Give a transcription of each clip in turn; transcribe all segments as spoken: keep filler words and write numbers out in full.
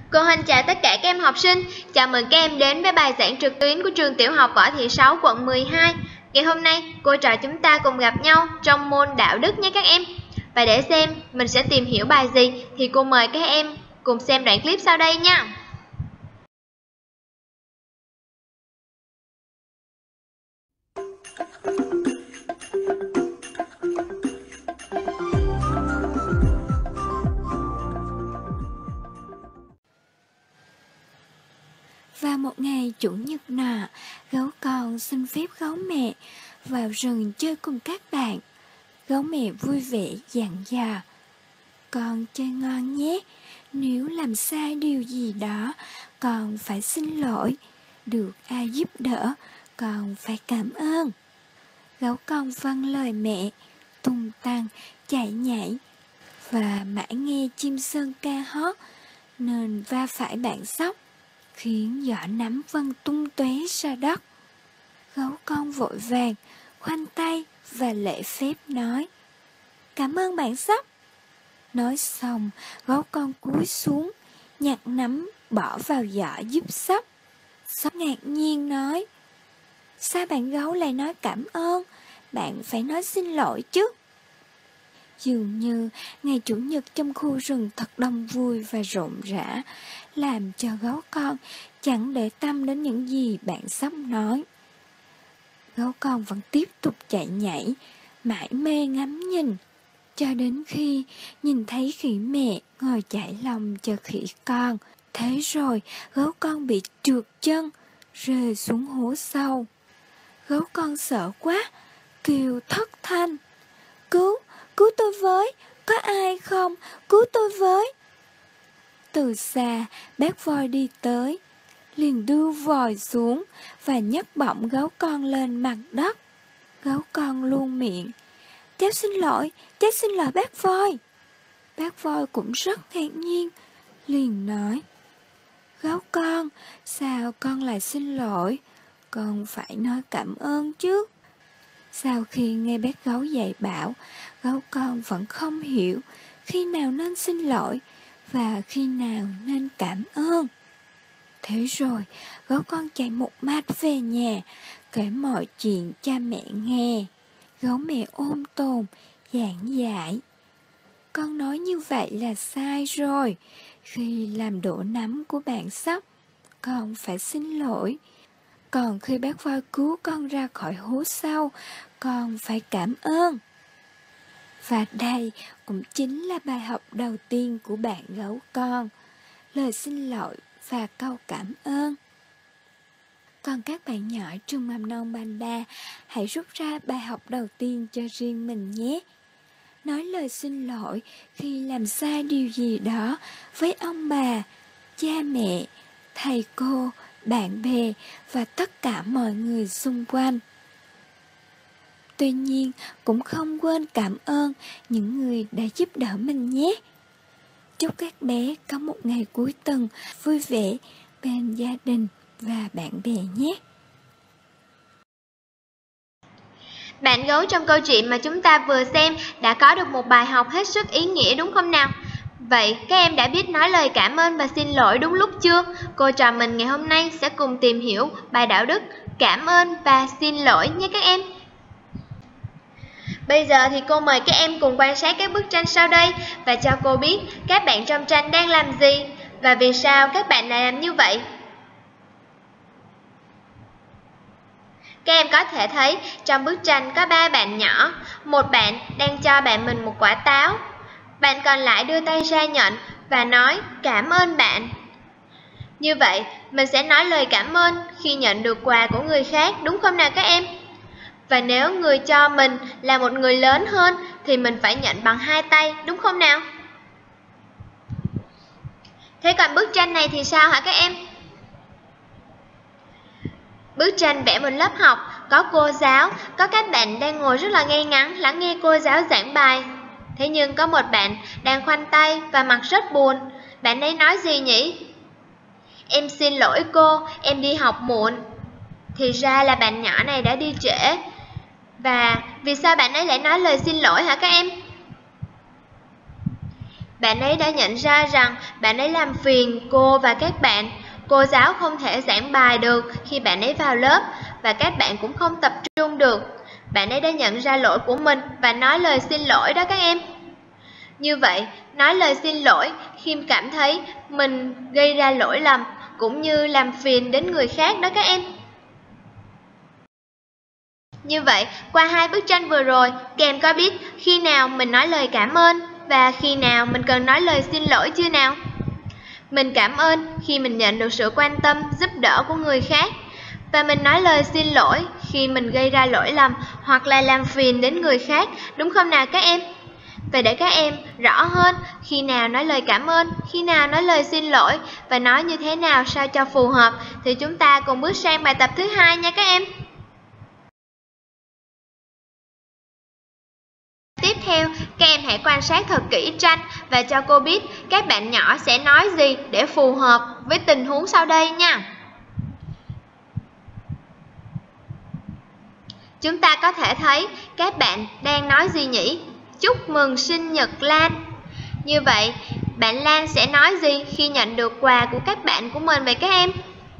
Cô Huynh chào tất cả các em học sinh, chào mừng các em đến với bài giảng trực tuyến của trường tiểu học Võ Thị Sáu, quận mười hai. Ngày hôm nay, cô trò chúng ta cùng gặp nhau trong môn đạo đức nhé các em. Và để xem mình sẽ tìm hiểu bài gì thì cô mời các em cùng xem đoạn clip sau đây nha. Vào một ngày chủ nhật nọ, gấu con xin phép gấu mẹ vào rừng chơi cùng các bạn. Gấu mẹ vui vẻ dặn dò: "Con chơi ngon nhé, nếu làm sai điều gì đó, con phải xin lỗi. Được ai giúp đỡ, con phải cảm ơn." Gấu con vâng lời mẹ, tung tăng, chạy nhảy và mãi nghe chim sơn ca hót nên va phải bạn sóc, khiến giỏ nắm văng tung tóe ra đất. Gấu con vội vàng khoanh tay và lễ phép nói: "Cảm ơn bạn sóc." Nói xong, gấu con cúi xuống nhặt nắm bỏ vào giỏ giúp sóc. Sóc ngạc nhiên nói: "Sao bạn gấu lại nói cảm ơn? Bạn phải nói xin lỗi chứ." Dường như ngày chủ nhật trong khu rừng thật đông vui và rộn rã, làm cho gấu con chẳng để tâm đến những gì bạn sóc nói. Gấu con vẫn tiếp tục chạy nhảy, mải mê ngắm nhìn, cho đến khi nhìn thấy khỉ mẹ ngồi chải lòng cho khỉ con. Thế rồi gấu con bị trượt chân, rơi xuống hố sâu. Gấu con sợ quá, kêu thất thanh: "Cứu, cứu tôi với, có ai không, cứu tôi với." Từ xa, bác voi đi tới, liền đưa vòi xuống và nhấc bổng gấu con lên mặt đất. Gấu con luôn miệng: "Cháu xin lỗi, cháu xin lỗi bác voi." Bác voi cũng rất ngạc nhiên, liền nói: "Gấu con, sao con lại xin lỗi? Con phải nói cảm ơn chứ." Sau khi nghe bác gấu dạy bảo, gấu con vẫn không hiểu khi nào nên xin lỗi và khi nào nên cảm ơn. Thế rồi, gấu con chạy một mạch về nhà, kể mọi chuyện cha mẹ nghe. Gấu mẹ ôm tồn, giảng giải: "Con nói như vậy là sai rồi. Khi làm đổ nắm của bạn sóc, con phải xin lỗi. Còn khi bác voi cứu con ra khỏi hố sâu, con phải cảm ơn." Và đây cũng chính là bài học đầu tiên của bạn gấu con: lời xin lỗi và câu cảm ơn. Còn các bạn nhỏ trường mầm non Panda, hãy rút ra bài học đầu tiên cho riêng mình nhé. Nói lời xin lỗi khi làm sai điều gì đó với ông bà, cha mẹ, thầy cô, bạn bè và tất cả mọi người xung quanh. Tuy nhiên, cũng không quên cảm ơn những người đã giúp đỡ mình nhé. Chúc các bé có một ngày cuối tuần vui vẻ bên gia đình và bạn bè nhé. Bạn gấu trong câu chuyện mà chúng ta vừa xem đã có được một bài học hết sức ý nghĩa đúng không nào? Vậy các em đã biết nói lời cảm ơn và xin lỗi đúng lúc chưa? Cô trò mình ngày hôm nay sẽ cùng tìm hiểu bài đạo đức cảm ơn và xin lỗi nhé các em. Bây giờ thì cô mời các em cùng quan sát các bức tranh sau đây và cho cô biết các bạn trong tranh đang làm gì và vì sao các bạn lại làm như vậy. Các em có thể thấy trong bức tranh có ba bạn nhỏ, một bạn đang cho bạn mình một quả táo, bạn còn lại đưa tay ra nhận và nói cảm ơn bạn. Như vậy, mình sẽ nói lời cảm ơn khi nhận được quà của người khác, đúng không nào các em? Và nếu người cho mình là một người lớn hơn thì mình phải nhận bằng hai tay, đúng không nào? Thế còn bức tranh này thì sao hả các em? Bức tranh vẽ một lớp học, có cô giáo, có các bạn đang ngồi rất là ngay ngắn lắng nghe cô giáo giảng bài. Thế nhưng có một bạn đang khoanh tay và mặt rất buồn. Bạn ấy nói gì nhỉ? Em xin lỗi cô, em đi học muộn. Thì ra là bạn nhỏ này đã đi trễ. Và vì sao bạn ấy lại nói lời xin lỗi hả các em? Bạn ấy đã nhận ra rằng bạn ấy làm phiền cô và các bạn. Cô giáo không thể giảng bài được khi bạn ấy vào lớp, và các bạn cũng không tập trung được. Bạn ấy đã nhận ra lỗi của mình và nói lời xin lỗi đó các em. Như vậy, nói lời xin lỗi khi cảm thấy mình gây ra lỗi lầm cũng như làm phiền đến người khác đó các em. Như vậy, qua hai bức tranh vừa rồi, các em có biết khi nào mình nói lời cảm ơn và khi nào mình cần nói lời xin lỗi chưa nào? Mình cảm ơn khi mình nhận được sự quan tâm, giúp đỡ của người khác. Và mình nói lời xin lỗi khi mình gây ra lỗi lầm hoặc là làm phiền đến người khác, đúng không nào các em? Và để các em rõ hơn khi nào nói lời cảm ơn, khi nào nói lời xin lỗi và nói như thế nào sao cho phù hợp, thì chúng ta cùng bước sang bài tập thứ hai nha các em. Tiếp theo, các em hãy quan sát thật kỹ tranh và cho cô biết các bạn nhỏ sẽ nói gì để phù hợp với tình huống sau đây nha. Chúng ta có thể thấy các bạn đang nói gì nhỉ? Chúc mừng sinh nhật Lan. Như vậy, bạn Lan sẽ nói gì khi nhận được quà của các bạn của mình vậy các em?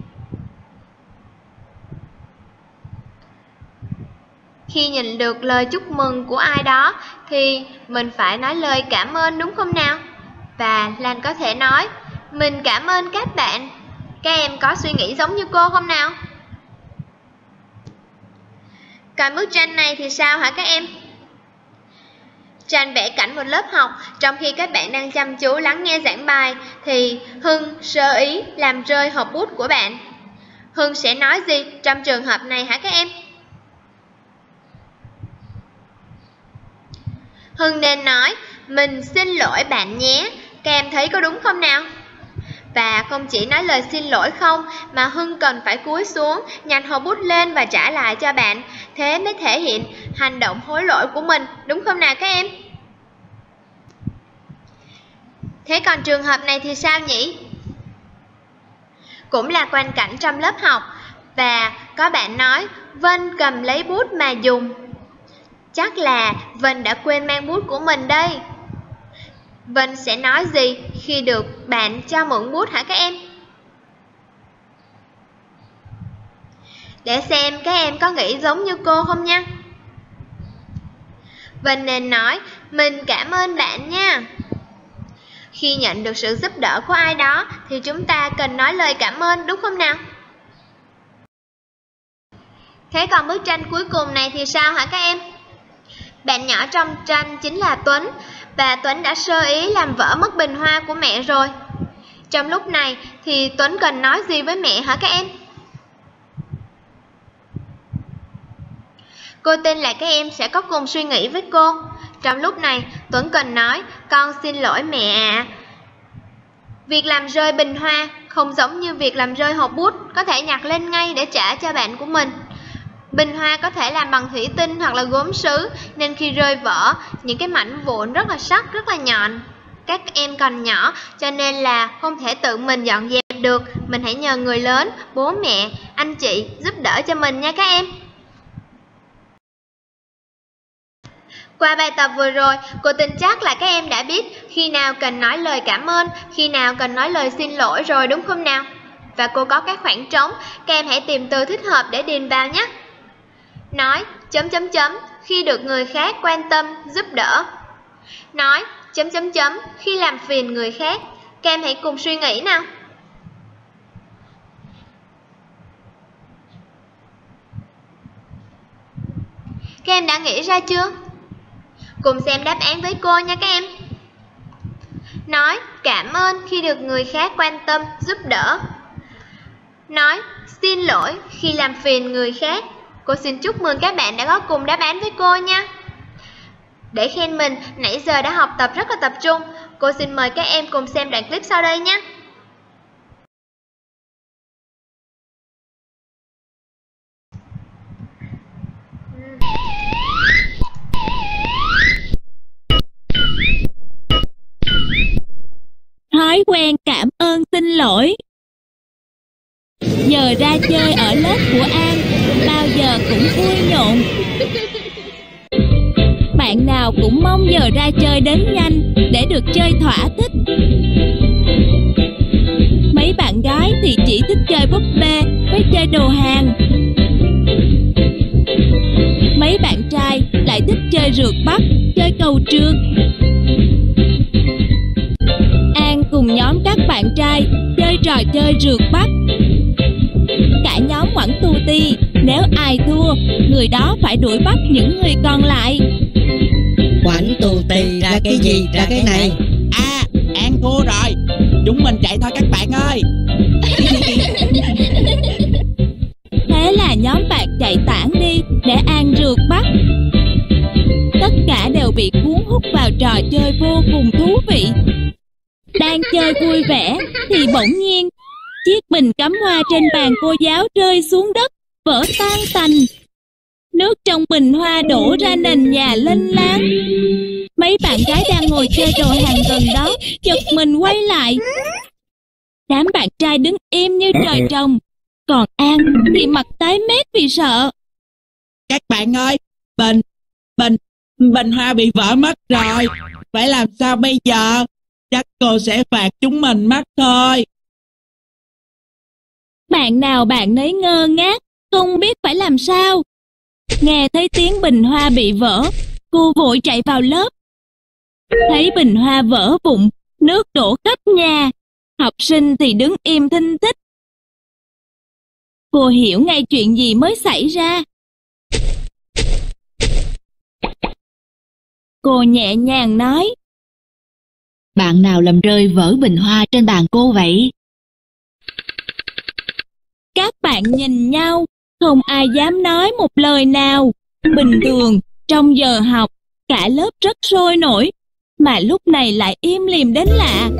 Khi nhận được lời chúc mừng của ai đó thì mình phải nói lời cảm ơn đúng không nào? Và Lan có thể nói, mình cảm ơn các bạn. Các em có suy nghĩ giống như cô không nào? Còn bức tranh này thì sao hả các em? Tranh vẽ cảnh một lớp học, trong khi các bạn đang chăm chú lắng nghe giảng bài thì Hưng sơ ý làm rơi hộp bút của bạn. Hưng sẽ nói gì trong trường hợp này hả các em? Hưng nên nói, mình xin lỗi bạn nhé. Các em thấy có đúng không nào? Và không chỉ nói lời xin lỗi không, mà Hưng cần phải cúi xuống, nhặt hộp bút lên và trả lại cho bạn. Thế mới thể hiện hành động hối lỗi của mình, đúng không nào các em? Thế còn trường hợp này thì sao nhỉ? Cũng là quang cảnh trong lớp học, và có bạn nói, Vân cầm lấy bút mà dùng. Chắc là Vân đã quên mang bút của mình đây. Vân sẽ nói gì khi được bạn cho mượn bút hả các em? Để xem các em có nghĩ giống như cô không nha. Vân nên nói, mình cảm ơn bạn nha. Khi nhận được sự giúp đỡ của ai đó thì chúng ta cần nói lời cảm ơn đúng không nào? Thế còn bức tranh cuối cùng này thì sao hả các em? Bạn nhỏ trong tranh chính là Tuấn, và Tuấn đã sơ ý làm vỡ mất bình hoa của mẹ rồi. Trong lúc này thì Tuấn cần nói gì với mẹ hả các em? Cô tin là các em sẽ có cùng suy nghĩ với cô. Trong lúc này Tuấn cần nói, con xin lỗi mẹ ạ. Việc làm rơi bình hoa không giống như việc làm rơi hộp bút, có thể nhặt lên ngay để trả cho bạn của mình. Bình hoa có thể làm bằng thủy tinh hoặc là gốm sứ, nên khi rơi vỡ, những cái mảnh vụn rất là sắc, rất là nhọn. Các em còn nhỏ, cho nên là không thể tự mình dọn dẹp được. Mình hãy nhờ người lớn, bố mẹ, anh chị giúp đỡ cho mình nha các em. Qua bài tập vừa rồi, cô tin chắc là các em đã biết khi nào cần nói lời cảm ơn, khi nào cần nói lời xin lỗi rồi đúng không nào? Và cô có các khoảng trống, các em hãy tìm từ thích hợp để điền vào nhé. Nói chấm chấm chấm khi được người khác quan tâm, giúp đỡ. Nói chấm chấm chấm khi làm phiền người khác. Các em hãy cùng suy nghĩ nào. Các em đã nghĩ ra chưa? Cùng xem đáp án với cô nha các em. Nói cảm ơn khi được người khác quan tâm, giúp đỡ. Nói xin lỗi khi làm phiền người khác. Cô xin chúc mừng các bạn đã có cùng đáp án với cô nha. Để khen mình, nãy giờ đã học tập rất là tập trung. Cô xin mời các em cùng xem đoạn clip sau đây nhé. Thói quen cảm ơn xin lỗi. Giờ ra chơi ở lớp của An bao giờ cũng vui nhộn. Bạn bạn nào cũng mong giờ ra chơi đến nhanh để được chơi thỏa thích. Mấy bạn gái thì chỉ thích chơi búp bê với chơi đồ hàng. Mấy bạn trai lại thích chơi rượt bắt, chơi cầu trượt. An cùng nhóm các bạn trai chơi trò chơi rượt bắt. Cả nhóm quẳng tu ti, nếu ai thua, người đó phải đuổi bắt những người còn lại. Quảnh tù tì ra cái gì ra cái này? À, An thua rồi. Chúng mình chạy thôi các bạn ơi. Thế là nhóm bạn chạy tản đi để An rượt bắt. Tất cả đều bị cuốn hút vào trò chơi vô cùng thú vị. Đang chơi vui vẻ thì bỗng nhiên chiếc bình cắm hoa trên bàn cô giáo rơi xuống đất, vỡ tan tành. Nước trong bình hoa đổ ra nền nhà lênh láng. Mấy bạn gái đang ngồi chơi đồ hàng gần đó giật mình quay lại. Đám bạn trai đứng im như trời trồng, còn An thì mặt tái mét vì sợ. Các bạn ơi, bình, bình, bình hoa bị vỡ mất rồi. Phải làm sao bây giờ? Chắc cô sẽ phạt chúng mình mất thôi. Bạn nào bạn nấy ngơ ngác, không biết phải làm sao. Nghe thấy tiếng bình hoa bị vỡ, cô vội chạy vào lớp. Thấy bình hoa vỡ vụn, nước đổ khắp nhà, học sinh thì đứng im thinh thích. Cô hiểu ngay chuyện gì mới xảy ra. Cô nhẹ nhàng nói: Bạn nào làm rơi vỡ bình hoa trên bàn cô vậy? Các bạn nhìn nhau, không ai dám nói một lời nào. Bình thường, trong giờ học, cả lớp rất sôi nổi, mà lúc này lại im lìm đến lạ.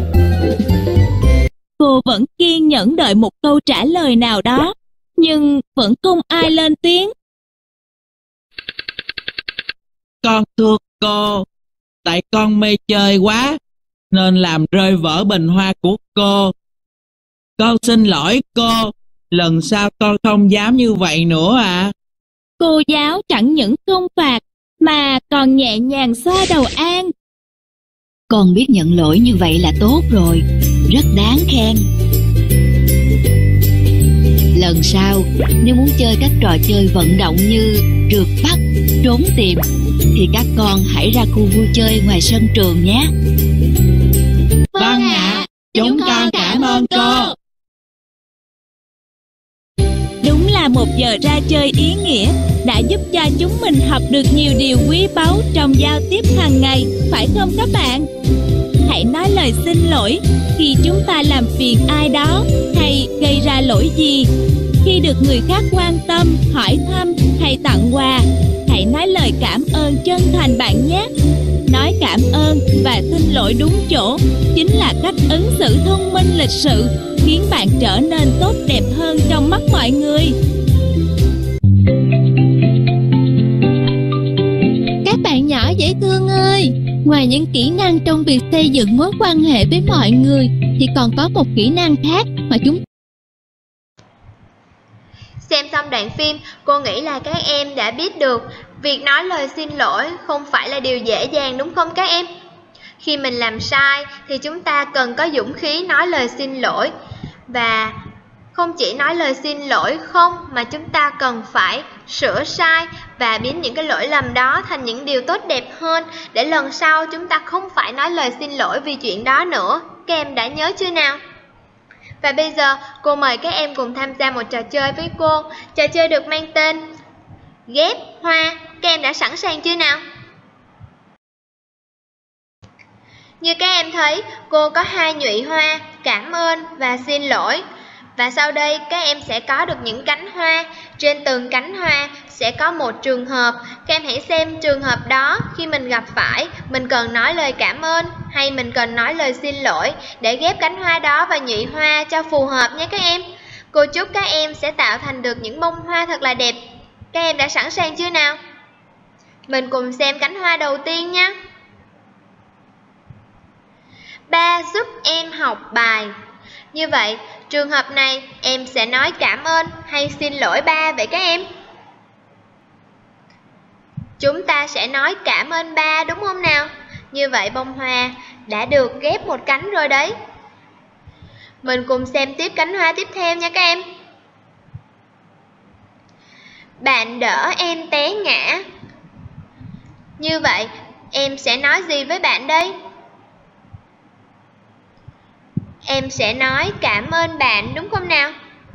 Cô vẫn kiên nhẫn đợi một câu trả lời nào đó, nhưng vẫn không ai lên tiếng. Con thưa cô, tại con mê chơi quá, nên làm rơi vỡ bình hoa của cô. Con xin lỗi cô, lần sau con không dám như vậy nữa ạ. À. Cô giáo chẳng những không phạt, mà còn nhẹ nhàng xoa đầu An. Con biết nhận lỗi như vậy là tốt rồi, rất đáng khen. Lần sau, nếu muốn chơi các trò chơi vận động như rượt bắt, trốn tìm, thì các con hãy ra khu vui chơi ngoài sân trường nhé. Vâng ạ, chúng con cảm ơn cô. Đúng là một giờ ra chơi ý nghĩa đã giúp cho chúng mình học được nhiều điều quý báu trong giao tiếp hàng ngày, phải không các bạn? Hãy nói lời xin lỗi khi chúng ta làm phiền ai đó hay gây ra lỗi gì. Khi được người khác quan tâm, hỏi thăm hay tặng quà, hãy nói lời cảm ơn chân thành bạn nhé. Nói cảm ơn và xin lỗi đúng chỗ chính là cách ứng xử thông minh lịch sự, khiến bạn trở nên tốt đẹp hơn trong mắt mọi người. Các bạn nhỏ dễ thương ơi, ngoài những kỹ năng trong việc xây dựng mối quan hệ với mọi người thì còn có một kỹ năng khác mà chúng. Xem xong đoạn phim, cô nghĩ là các em đã biết được việc nói lời xin lỗi không phải là điều dễ dàng, đúng không các em? Khi mình làm sai thì chúng ta cần có dũng khí nói lời xin lỗi. Và không chỉ nói lời xin lỗi không, mà chúng ta cần phải sửa sai và biến những cái lỗi lầm đó thành những điều tốt đẹp hơn, để lần sau chúng ta không phải nói lời xin lỗi vì chuyện đó nữa. Các em đã nhớ chưa nào? Và bây giờ cô mời các em cùng tham gia một trò chơi với cô. Trò chơi được mang tên ghép hoa. Các em đã sẵn sàng chưa nào? Như các em thấy, cô có hai nhụy hoa, cảm ơn và xin lỗi. Và sau đây các em sẽ có được những cánh hoa. Trên từng cánh hoa sẽ có một trường hợp. Các em hãy xem trường hợp đó, khi mình gặp phải, mình cần nói lời cảm ơn hay mình cần nói lời xin lỗi để ghép cánh hoa đó và nhụy hoa cho phù hợp nhé các em. Cô chúc các em sẽ tạo thành được những bông hoa thật là đẹp. Các em đã sẵn sàng chưa nào? Mình cùng xem cánh hoa đầu tiên nhé. Ba giúp em học bài. Như vậy, trường hợp này em sẽ nói cảm ơn hay xin lỗi ba vậy các em? Chúng ta sẽ nói cảm ơn ba đúng không nào? Như vậy bông hoa đã được ghép một cánh rồi đấy. Mình cùng xem tiếp cánh hoa tiếp theo nha các em. Bạn đỡ em té ngã. Như vậy em sẽ nói gì với bạn đây? Em sẽ nói cảm ơn bạn đúng không nào?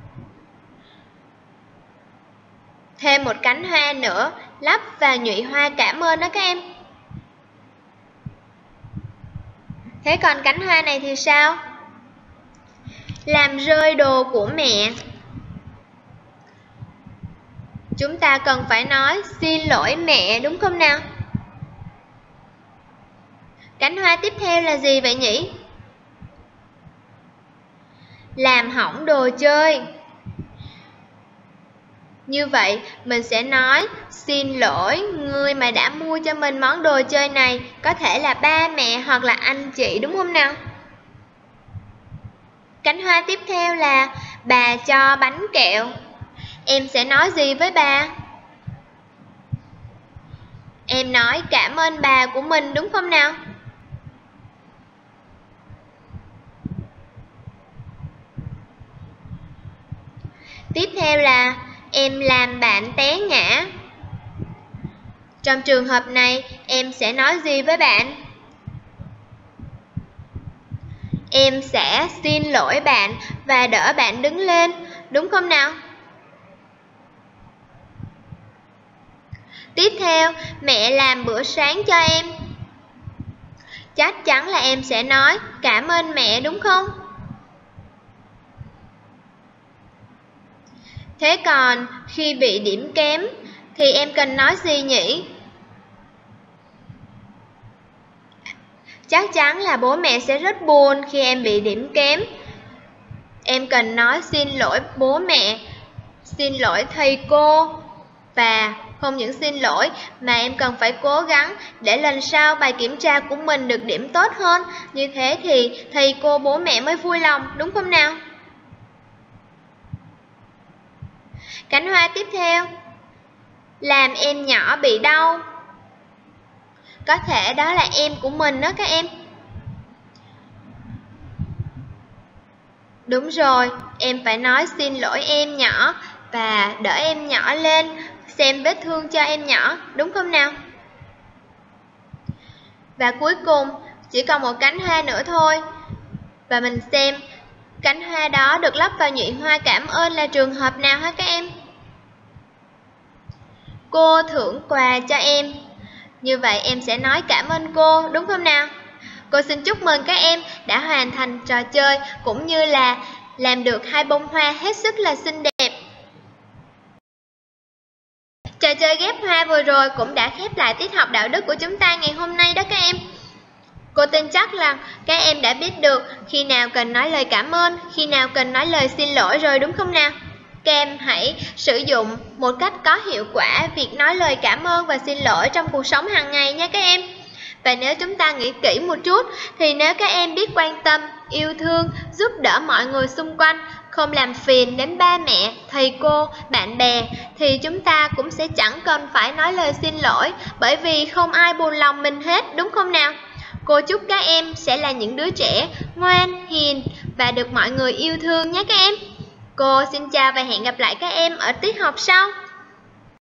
Thêm một cánh hoa nữa, lắp vào nhụy hoa cảm ơn đó các em. Thế còn cánh hoa này thì sao? Làm rơi đồ của mẹ. Chúng ta cần phải nói xin lỗi mẹ đúng không nào? Cánh hoa tiếp theo là gì vậy nhỉ? Làm hỏng đồ chơi. Như vậy mình sẽ nói xin lỗi người mà đã mua cho mình món đồ chơi này, có thể là ba mẹ hoặc là anh chị đúng không nào? Cánh hoa tiếp theo là bà cho bánh kẹo. Em sẽ nói gì với bà? Em nói cảm ơn bà của mình đúng không nào? Tiếp theo là em làm bạn té ngã. Trong trường hợp này, em sẽ nói gì với bạn? Em sẽ xin lỗi bạn và đỡ bạn đứng lên, đúng không nào? Tiếp theo, mẹ làm bữa sáng cho em. Chắc chắn là em sẽ nói cảm ơn mẹ đúng không? Thế còn khi bị điểm kém thì em cần nói gì nhỉ? Chắc chắn là bố mẹ sẽ rất buồn khi em bị điểm kém. Em cần nói xin lỗi bố mẹ, xin lỗi thầy cô. Và không những xin lỗi mà em cần phải cố gắng để lần sau bài kiểm tra của mình được điểm tốt hơn. Như thế thì thầy cô bố mẹ mới vui lòng, đúng không nào? Cánh hoa tiếp theo, làm em nhỏ bị đau. Có thể đó là em của mình đó các em. Đúng rồi, em phải nói xin lỗi em nhỏ và đỡ em nhỏ lên, xem vết thương cho em nhỏ, đúng không nào? Và cuối cùng, chỉ còn một cánh hoa nữa thôi. Và mình xem cánh hoa đó được lắp vào nhụy hoa cảm ơn là trường hợp nào hả các em? Cô thưởng quà cho em. Như vậy em sẽ nói cảm ơn cô, đúng không nào? Cô xin chúc mừng các em đã hoàn thành trò chơi cũng như là làm được hai bông hoa hết sức là xinh đẹp. Trò chơi ghép hoa vừa rồi cũng đã khép lại tiết học đạo đức của chúng ta ngày hôm nay đó các em. Cô tin chắc là các em đã biết được khi nào cần nói lời cảm ơn, khi nào cần nói lời xin lỗi rồi đúng không nào? Các em hãy sử dụng một cách có hiệu quả việc nói lời cảm ơn và xin lỗi trong cuộc sống hàng ngày nha các em. Và nếu chúng ta nghĩ kỹ một chút thì nếu các em biết quan tâm, yêu thương, giúp đỡ mọi người xung quanh, không làm phiền đến ba mẹ, thầy cô, bạn bè thì chúng ta cũng sẽ chẳng cần phải nói lời xin lỗi, bởi vì không ai buồn lòng mình hết, đúng không nào? Cô chúc các em sẽ là những đứa trẻ ngoan, hiền và được mọi người yêu thương nhé các em. Cô xin chào và hẹn gặp lại các em ở tiết học sau.